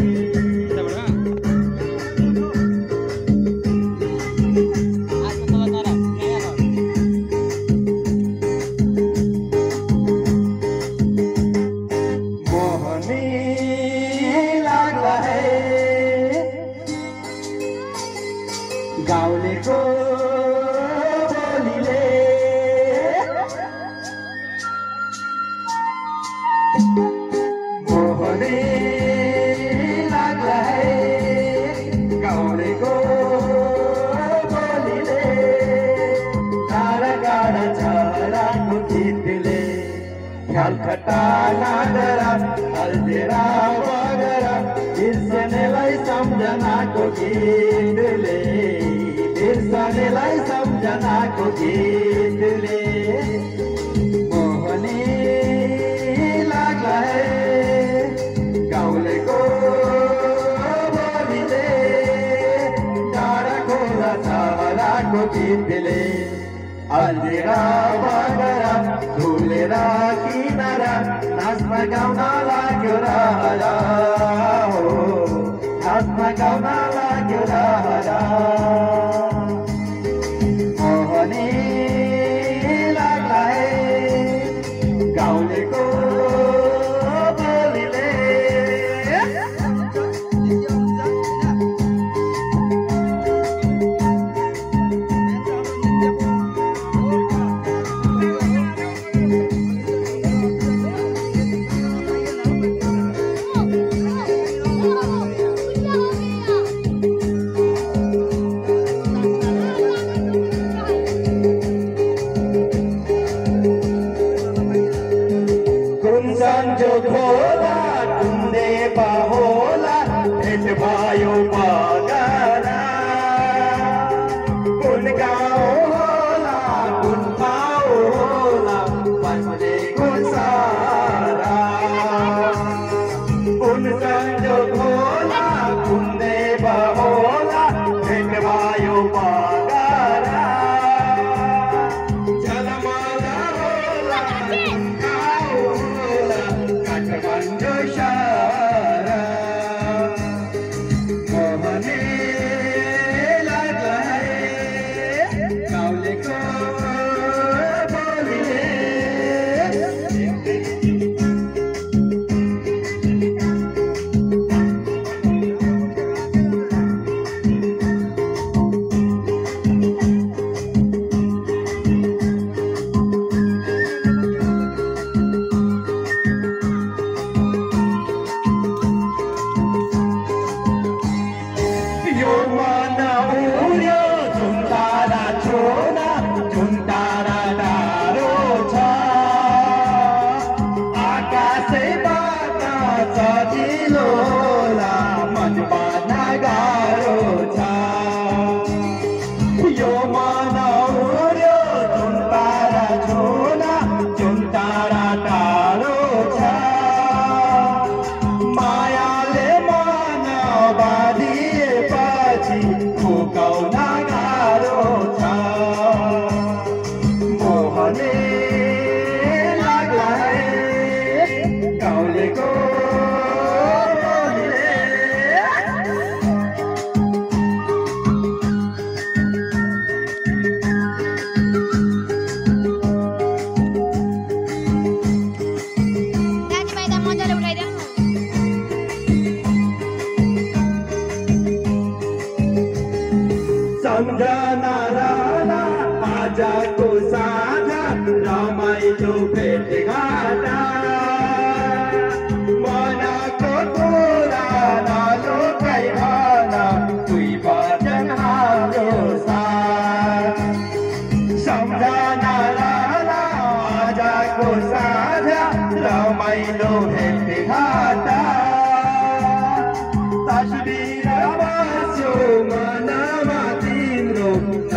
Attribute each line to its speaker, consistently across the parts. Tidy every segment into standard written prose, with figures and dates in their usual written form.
Speaker 1: गाउँलेको बोलीले मोहनी लाग्ला है गाउँलेको बोलीले टाढा टाढा चराको गीतले ख्यालखट्टा नागरा हल्देरा बगरा बिर्सनेलाई सम्झनाको गीतले बिर्सनेलाई सम्झनाको गीतले मोहनी लाग्ला है गाउँलेको बोलीले टाढा खोला चराको गीतले हल्देरा बगरा धुलेर किनारा नाच्न गाउन लाग्यो राजा हो नाच्न गाउन लाग्यो राजा मोहनी लाग्ला है गाउँलेको बोलीले जो खोला टुन्डे बाहोला भेट भयो बगरा कुन गाउँ होला कुन ठाउँ होला पछले कुन सारा कुन जो खोला टुन्डे बाहोला भेट भयो बगरा जलमला होला मोहनी लाग्ला है गाउँलेको बोलीले यो मन उड्यो जुन तारा छोरा जुन तारा टाढो छ आकाशैबाट सजिलोला मन पार्न गाह्रो छ यो मन उड्यो जुन तारा छोरा जुन तारा टाढो छ मायाले मन बाँधिएपछि फुकाउन गाह्रो छ मोहनी लाग्ला है गाउँलेको बोलीले
Speaker 2: दाजुभाइ त मजाले उठाइदेऊ
Speaker 1: सम्झना रहला आजको साझा रमाइलो भेटघाटा मनको कुरा नलुकाइ भन दुई वचन हाम्रो साथ सम्झना रहला आजको साझा रमाइलो भेटघाटा तस्बिर बस्यो मनमा तिम्रो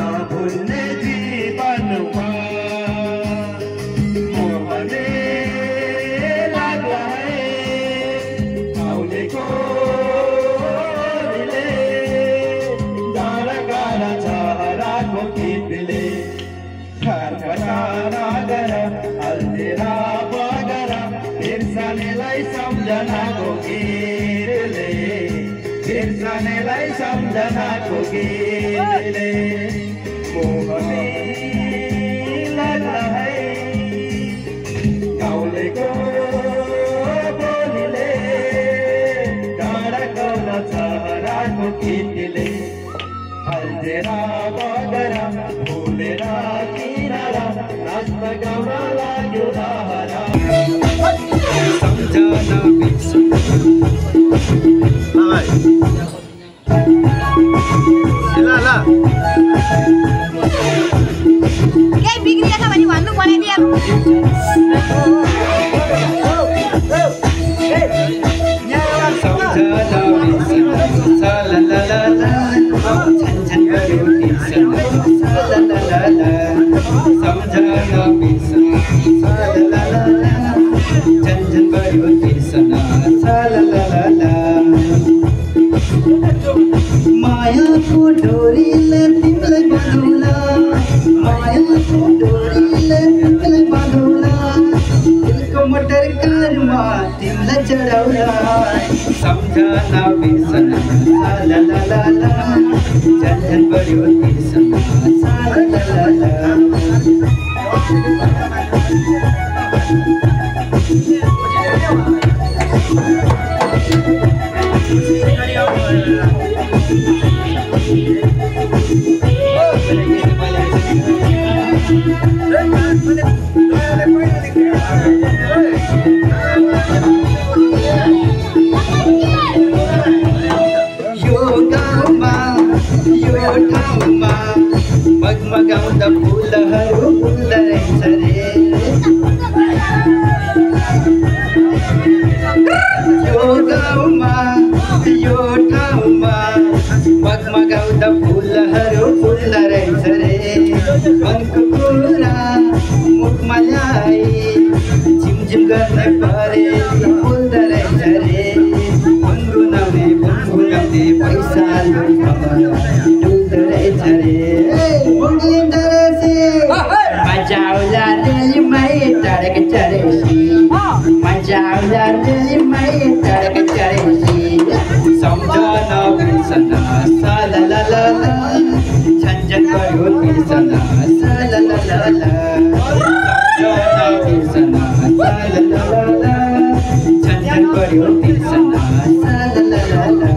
Speaker 1: बिर्सनेलाई सम्झनाको गीतले मोहनी लाग्ला है गाउँलेको बोलीले डाँडाको चहराको गीतले हल्झेर बगेर भुलेर किनारा नाच्न गाउन लाग्यो लहरा सम्झना
Speaker 2: केही बिग्रिएछ भने भन्नु बनाइदिए
Speaker 1: मायाको डोरीले तिमीलाई बाँधौला मायाको डोरीले तिमीलाई बाँधौला दिलको मोटर कारमा तिमीलाई चढाउला सम्झना बिर्सना ला ला ला ला झन्झन बढ्यो बिर्सना ला ला ला मगमगाउँदा फुलहरू फुल्दा रहेछ रे यो गाउँमा यो ठाउँमा मगमगाउँदा फुलहरू फुल्दा रहेछ रे मनको कुरा मुखमा ल्याई झिमझिम गर्ने परे फुल्दा रहेछ रे गुनगुनाउने पैसा डुल्दो रहेछ रे Majaula dili mai tarik caresi Majaula dili mai tarik caresi Samjana birsana sa la la la la Janjan baru birsana sa la la la la Samjana birsana sa la la la la Janjan baru birsana sa la la la la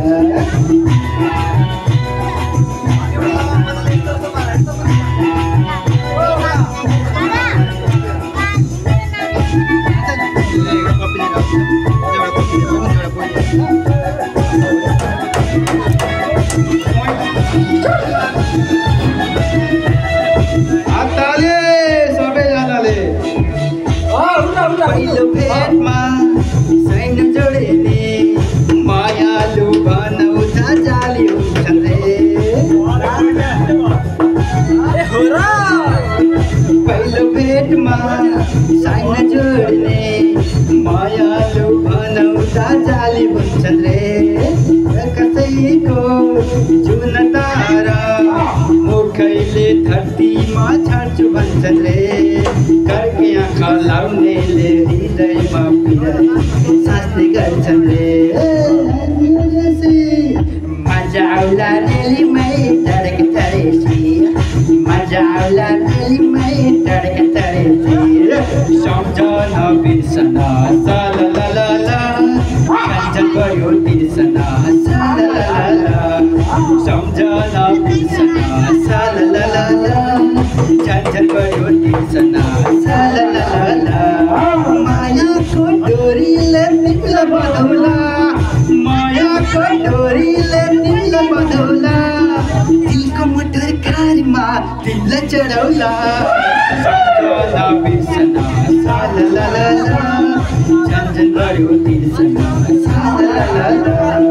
Speaker 1: पहिलो भेटमा सैन जोडिने मायालु बनाउँदा जाली हुन्छन् रे पहिलो भेटमा सैन जोडिने मायालु बनाउँदा जाली हुन्छन् रे कसैको जुन तारा मुखैले धरतीमा छाड्छु भन्छन् रे घरकै आँखा लाउनेले हृदयमा सास्ने गर्छन् रे मजा आउला रेलीमै टडक टरेसी मजा आउला रेलीमै टडक टरेसी सम्झना बिर्सना सा ला ला ला ला झन्झन बढ्यो बिर्सना सा ला ला ला ला सम्झना बिर्सना सा ला ला ला ला झन्झन बढ्यो बिर्सना सा ला ला ला ला मायाको डोरीले तिमीलाई बाँधौला मायाको डोरीले तिमीलाई बाँधौला दिलको मोटर कारमा तिमीलाई चढाउला सम्झना बिर्सना सा ला ला ला ला झन्झन बढ्यो बिर्सना सा ला ला ला ला